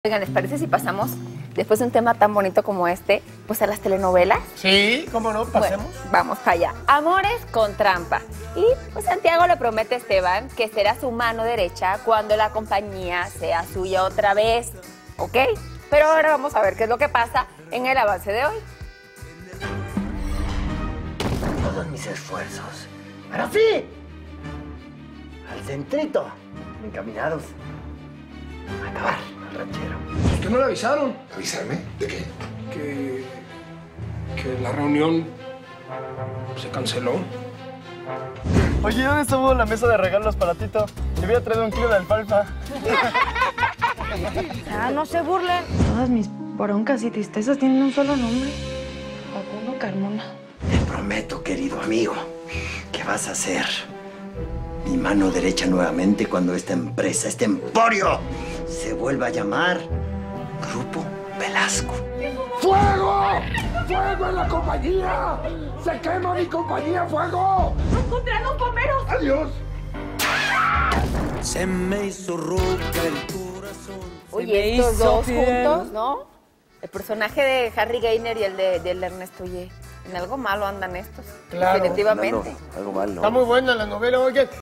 Oigan, ¿les parece si pasamos, después de un tema tan bonito como este, pues a las telenovelas? Sí, cómo no, pasemos. Bueno, vamos para allá. Amores con trampa. Y pues Santiago le promete a Esteban que será su mano derecha cuando la compañía sea suya otra vez, ¿ok? Pero ahora vamos a ver qué es lo que pasa en el avance de hoy. Todos mis esfuerzos. ¡Ahora sí! Al centrito. Encaminados a acabar al ranchero. ¿Por qué no le avisaron? ¿Avisarme? ¿De qué? Que la reunión se canceló. Oye, ¿dónde estuvo la mesa de regalos para Tito? Le había traído 1 kilo de alfalfa. No se burlen. Todas mis broncas y tristezas tienen un solo nombre. Facundo Carmona. Te prometo, querido amigo, que vas a ser mi mano derecha nuevamente cuando esta empresa, este emporio, se vuelva a llamar Grupo Velasco. ¡Fuego! ¡Fuego en la compañía! ¡Se quema mi compañía! ¡Fuego! ¡Encontraron bomberos! ¡Adiós! Se me hizo roca el corazón. Oye, estos dos juntos, ¿no? El personaje de Harry Gainer y el del Ernesto, oye, en algo malo andan estos. Claro. Definitivamente. Algo mal, ¿no? Está muy buena la novela, oye.